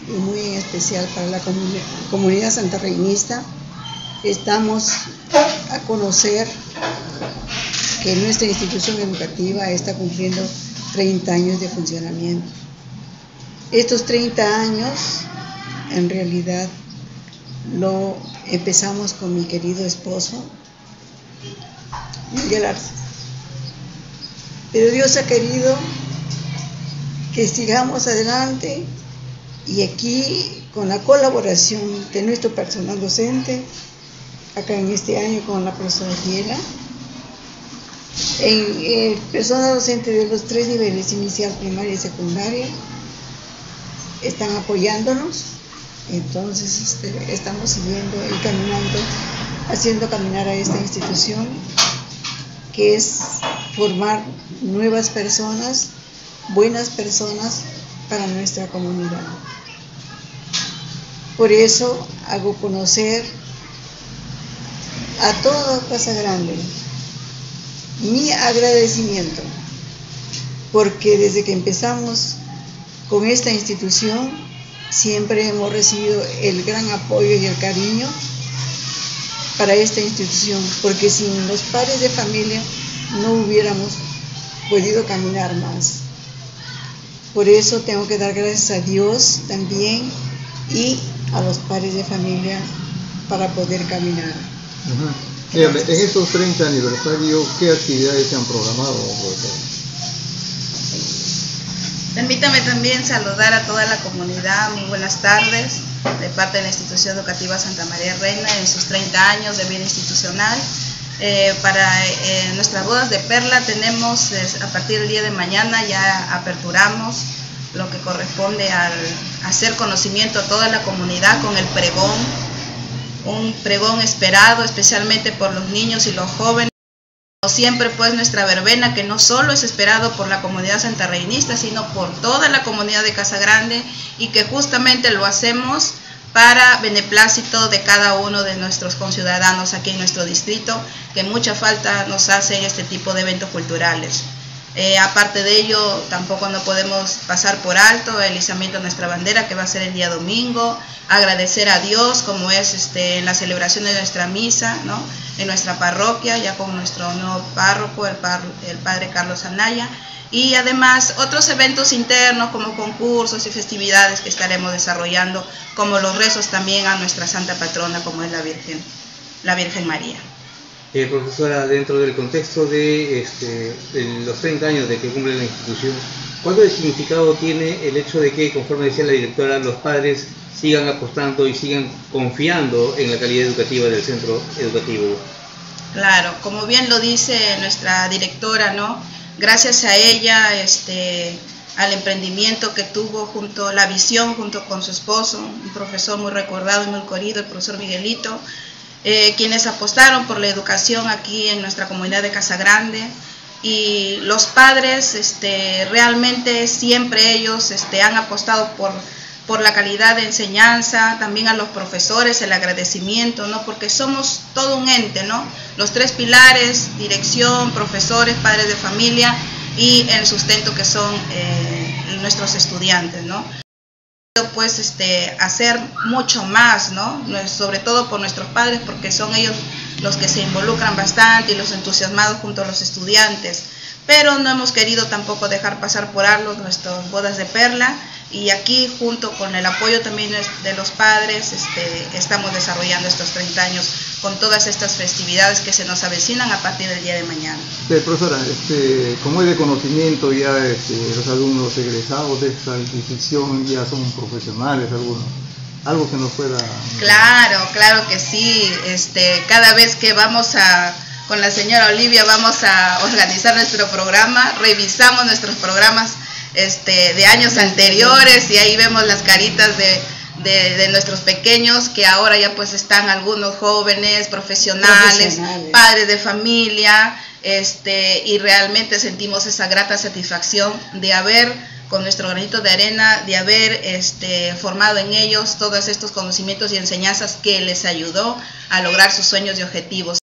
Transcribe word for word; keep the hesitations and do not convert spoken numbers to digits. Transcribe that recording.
y muy en especial para la comun comunidad santarreinista. Estamos a conocer que nuestra institución educativa está cumpliendo treinta años de funcionamiento. Estos treinta años, en realidad, lo empezamos con mi querido esposo, Miguel Arce. Pero Dios ha querido que sigamos adelante, y aquí, con la colaboración de nuestro personal docente, acá en este año con la profesora Fiela, en el personal docente de los tres niveles, inicial, primaria y secundaria, están apoyándonos. Entonces este, estamos siguiendo y caminando, haciendo caminar a esta institución, que es formar nuevas personas, buenas personas para nuestra comunidad. Por eso hago conocer a toda Casa Grande mi agradecimiento, porque desde que empezamos con esta institución siempre hemos recibido el gran apoyo y el cariño para esta institución, porque sin los padres de familia no hubiéramos podido caminar más. Por eso tengo que dar gracias a Dios también y a los padres de familia para poder caminar. Uh-huh. Dígame, en estos treinta aniversarios, ¿qué actividades se han programado? Permítame también saludar a toda la comunidad. Muy buenas tardes, de parte de la Institución Educativa Santa María Reina en sus treinta años de vida institucional. Eh, para eh, nuestras bodas de perla tenemos, eh, a partir del día de mañana ya aperturamos lo que corresponde al hacer conocimiento a toda la comunidad con el pregón, un pregón esperado especialmente por los niños y los jóvenes. Como siempre, pues, nuestra verbena, que no solo es esperado por la comunidad santarreinista, sino por toda la comunidad de Casa Grande, y que justamente lo hacemos para beneplácito de cada uno de nuestros conciudadanos aquí en nuestro distrito, que mucha falta nos hacen este tipo de eventos culturales. Eh, aparte de ello, tampoco no podemos pasar por alto el izamiento de nuestra bandera, que va a ser el día domingo. Agradecer a Dios, como es este, en la celebración de nuestra misa, ¿no?, en nuestra parroquia, ya con nuestro nuevo párroco, el, par, el padre Carlos Anaya, y además otros eventos internos como concursos y festividades que estaremos desarrollando, como los rezos también a nuestra santa patrona, como es la Virgen, la Virgen María. Eh, profesora, dentro del contexto de, este, de los treinta años de que cumple la institución, ¿cuánto de significado tiene el hecho de que, conforme decía la directora, los padres sigan apostando y sigan confiando en la calidad educativa del centro educativo? Claro, como bien lo dice nuestra directora, ¿no?, gracias a ella, este, al emprendimiento que tuvo, junto la visión junto con su esposo, un profesor muy recordado y muy querido, el profesor Miguelito, eh, quienes apostaron por la educación aquí en nuestra comunidad de Casa Grande. Y los padres, este, realmente siempre ellos este, han apostado por, por la calidad de enseñanza, también a los profesores el agradecimiento, ¿no?, porque somos todo un ente, ¿no?, los tres pilares: dirección, profesores, padres de familia y el sustento que son eh, nuestros estudiantes, ¿no? Pues este, hacer mucho más, ¿no?, sobre todo por nuestros padres, porque son ellos los que se involucran bastante y los entusiasmados junto a los estudiantes. Pero no hemos querido tampoco dejar pasar por alto nuestras bodas de perla, y aquí, junto con el apoyo también de los padres, este, estamos desarrollando estos treinta años con todas estas festividades que se nos avecinan a partir del día de mañana. Sí, profesora, este, como es de conocimiento, ya este, los alumnos egresados de esta institución ya son profesionales algunos. Algo que nos pueda... Claro, claro que sí. Este, cada vez que vamos a, con la señora Olivia, vamos a organizar nuestro programa, revisamos nuestros programas este, de años anteriores, y ahí vemos las caritas de, de, de nuestros pequeños, que ahora ya pues están algunos jóvenes, profesionales, profesionales. padres de familia, este, y realmente sentimos esa grata satisfacción de haber, con nuestro granito de arena, de haber este, formado en ellos todos estos conocimientos y enseñanzas que les ayudó a lograr sus sueños y objetivos.